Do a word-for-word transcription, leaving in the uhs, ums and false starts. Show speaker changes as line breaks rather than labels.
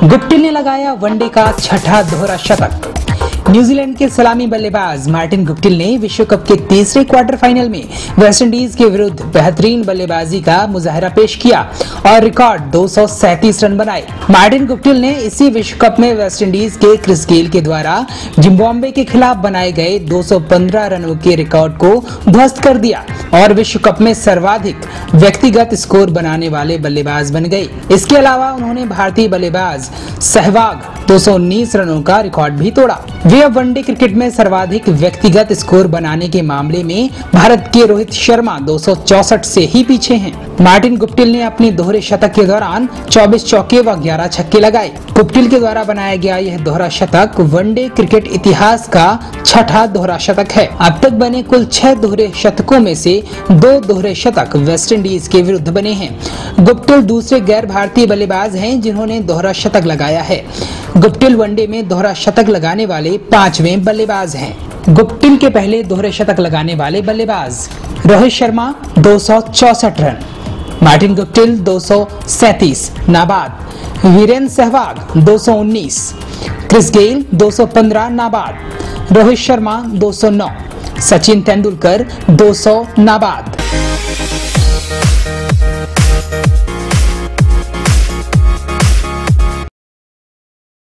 Guptill ने लगाया one day का छठा दोहरा शतक। न्यूजीलैंड के सलामी बल्लेबाज मार्टिन गुप्टिल ने विश्व कप के तीसरे क्वार्टर फाइनल में वेस्टइंडीज के विरुद्ध बेहतरीन बल्लेबाजी का मुजाहरा पेश किया और रिकॉर्ड दो सौ सैंतीस रन बनाए। मार्टिन गुप्टिल ने इसी विश्व कप में वेस्टइंडीज के क्रिस गेल के द्वारा जिम्बाब्वे के खिलाफ बनाए गए दो सौ पंद्रह रनों के रिकॉर्ड को ध्वस्त कर दिया और विश्व कप में सर्वाधिक व्यक्तिगत स्कोर बनाने वाले बल्लेबाज बन गए। इसके अलावा उन्होंने भारतीय बल्लेबाज सहवाग दो सौ उन्नीस रनों का रिकॉर्ड भी तोड़ा। वे अब वनडे क्रिकेट में सर्वाधिक व्यक्तिगत स्कोर बनाने के मामले में भारत के रोहित शर्मा दो सौ चौसठ से ही पीछे हैं। मार्टिन गुप्टिल ने अपने दोहरे शतक के दौरान चौबीस चौके व ग्यारह छक्के लगाए। गुप्टिल के द्वारा बनाया गया यह दोहरा शतक वनडे क्रिकेट इतिहास का छठा दोहरा शतक है। अब तक बने कुल छह दोहरे शतकों में से दो दोहरे शतक वेस्टइंडीज के विरुद्ध बने हैं। गुप्टिल दूसरे गैर भारतीय बल्लेबाज हैं जिन्होंने दोहरा शतक लगाया है। गुप्टिल वनडे में दोहरा शतक लगाने वाले पांचवें बल्लेबाज हैं। गुप्टिल के पहले दोहरे शतक लगाने वाले बल्लेबाज रोहित शर्मा दो सौ चौसठ रन, मार्टिन गुप्टिल दो सौ सैंतीस नाबाद, वीरेंद्र सहवाग दो सौ उन्नीस, क्रिस गेल दो सौ पंद्रह नाबाद, रोहित शर्मा दो सौ नौ, सचिन तेंदुलकर दो सौ नाबाद।